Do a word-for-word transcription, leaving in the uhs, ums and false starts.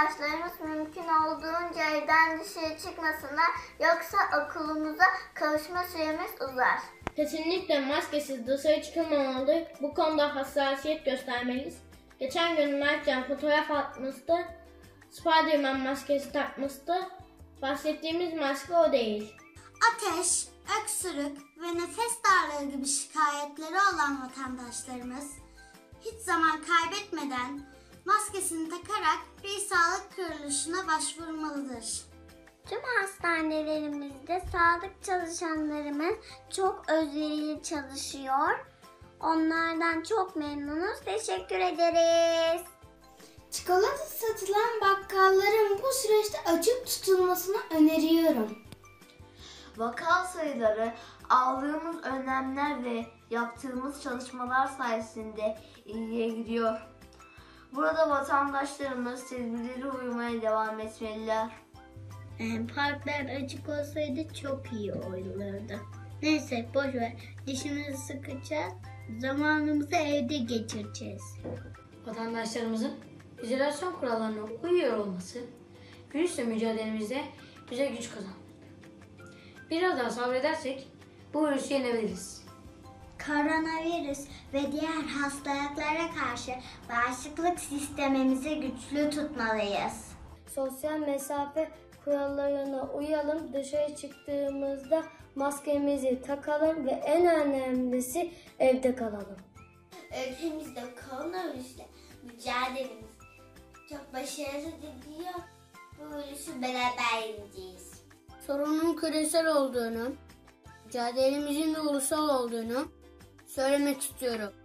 vatandaşlarımız mümkün olduğunca evden dışarı çıkmasınlar, yoksa okulumuza kavuşma süremiz uzar. Kesinlikle maskesiz dışarı çıkılmamalı. Bu konuda hassasiyet göstermeliyiz. Geçen gün Mertcan fotoğraf atmıştı. Spiderman maskesi takmıştı. Bahsettiğimiz maske o değil. Ateş, öksürük ve nefes darlığı gibi şikayetleri olan vatandaşlarımız hiç zaman kaybetmeden maskesini takarak bir sağlık kuruluşuna başvurmalıdır. Tüm hastanelerimizde sağlık çalışanlarımız çok özverili çalışıyor. Onlardan çok memnunuz. Teşekkür ederiz. Çikolata satılan bakkalların bu süreçte açık tutulmasını öneriyorum. Vaka sayıları aldığımız önlemler ve yaptığımız çalışmalar sayesinde iyiye gidiyor. Burada vatandaşlarımız tedbirlere uymaya devam etmeliler. Parklar açık olsaydı çok iyi olurdu. Neyse boşver. Dişimizi sıkacağız. Zamanımızı evde geçireceğiz. Vatandaşlarımızın izolasyon kurallarına uyuyor olması virüsle mücadelemizde bize güç kazandırdı. Biraz daha sabredersek bu virüsü yenebiliriz. Koronavirüs ve diğer hastalıklara karşı bağışıklık sistemimizi güçlü tutmalıyız. Sosyal mesafe kurallarına uyalım. Dışarı çıktığımızda maskemizi takalım ve en önemlisi evde kalalım. Ülkemizde koronavirüsle mücadelemiz çok başarılı gidiyor. Bu virüsü beraber yeneceğiz. Sorunun küresel olduğunu, mücadelemizin de ulusal olduğunu söylemek istiyorum.